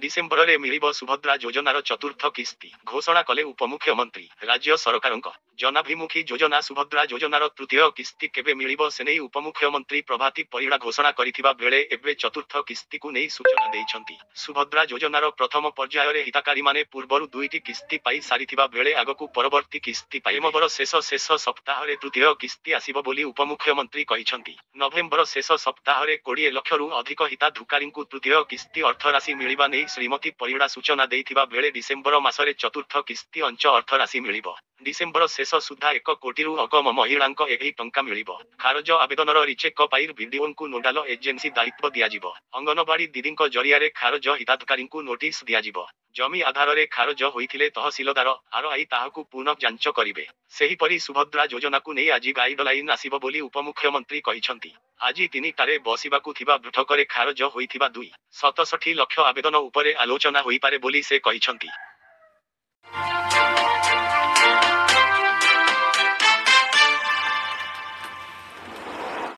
डिसेम्बରରେ ମିଳିବ ସୁଭଦ୍ରା ଯୋଜନାର ଚତୁର୍ଥ କିସ୍ତି ଘୋଷଣା କଲେ ଉପମୁଖ୍ୟମନ୍ତ୍ରୀ। ରାଜ୍ୟ ସରକାରଙ୍କ ଜନାଭିମୁଖୀ ଯୋଜନା ସୁଭଦ୍ରା ଯୋଜନାର ତୃତୀୟ କିସ୍ତି କେବେ ମିଳିବ ସେନେଇ ଉପମୁଖ୍ୟମନ୍ତ୍ରୀ ପ୍ରଭାତୀ ପରିଡ଼ା ଘୋଷଣା କରିଥିବା ବେଳେ ଏବେ ଚତୁର୍ଥ କିସ୍ତିକୁ ନେଇ ସୂଚନା ଦେଇଛନ୍ତି। ସୁଭଦ୍ରା ଯୋଜନାର ପ୍ରଥମ ପର୍ଯ୍ୟାୟରେ ହିତାଧିକାରୀମାନେ ପୂର୍ବରୁ ଦୁଇଟି କିସ୍ତି ପାଇ ସାରିଥିବା ବେଳେ ଆଗକୁ ପରବର୍ତ୍ତୀ କିସ୍ତି ପାଇବେ। ନଭେମ୍ବର ଶେଷ ସପ୍ତାହରେ ତୃତୀୟ କିସ୍ତି ଆସିବ ବୋଲି ଉପମୁଖ୍ୟମନ୍ତ୍ରୀ କହିଛନ୍ତି। ନଭେମ୍ବର ଶେଷ ସପ୍ତାହରେ 20 ଲକ୍ଷରୁ ଅଧିକ ହିତାଧିକାରୀଙ୍କୁ ତୃତୀୟ କିସ୍ତି ଅର୍ଥରାଶି ମିଳିବା ନେଇ ଶ୍ରୀମତୀ ପରିଡ଼ା ସୂଚନା ଦେଇଥିବା ବେଳେ ଡିସେମ୍ବର ମାସରେ ଚତୁର୍ଥ କିସ୍ତି ଅର୍ଥରାଶି ମିଳିବ। ଡିସେମ୍ବର ଶେଷ ସୁଦ୍ଧା 1 କୋଟିରୁ ଅଧିକ ମହିଳାଙ୍କ ଏହି ଟଙ୍କା ମିଳିବ। ଖାରଜ ଆବେଦନର ରିଚେକ୍ ପାଇଁ ବିଡିଓଙ୍କୁ ନୋଡାଲ ଏଜେନ୍ସି ଦାୟିତ୍ୱ ଦିଆଯିବ। ଅଙ୍ଗନବାଡି ଦିଦିଙ୍କ ଜରିଆରେ ଖାରଜ ହିତାଧିକାରୀଙ୍କୁ ନୋଟିସ୍ ଦିଆଯିବ। ଜମି ଆଧାରରେ ଖାରଜ ହୋଇଥିଲେ ତହସିଲଦାର ଆରଆଇ ତାହାକୁ ପୁନଃ ଯାଞ୍ଚ କରିବେ। ସେହିପରି ସୁଭଦ୍ରା ଯୋଜନାକୁ ନେଇ ଆଜି ଗାଇଡଲାଇନ୍ ଆସିବ ବୋଲି ଉପମୁଖ୍ୟମନ୍ତ୍ରୀ କହିଛନ୍ତି। ଆଜି 3ଟାରେ ବସିବାକୁ ଥିବା ବୈଠକରେ ଖାରଜ ହୋଇଥିବା 267 ଲକ୍ଷ ଆବେଦନ ଉପରେ ଆଲୋଚନା ହୋଇପାରେ ବୋଲି ସେ କହିଛନ୍ତି।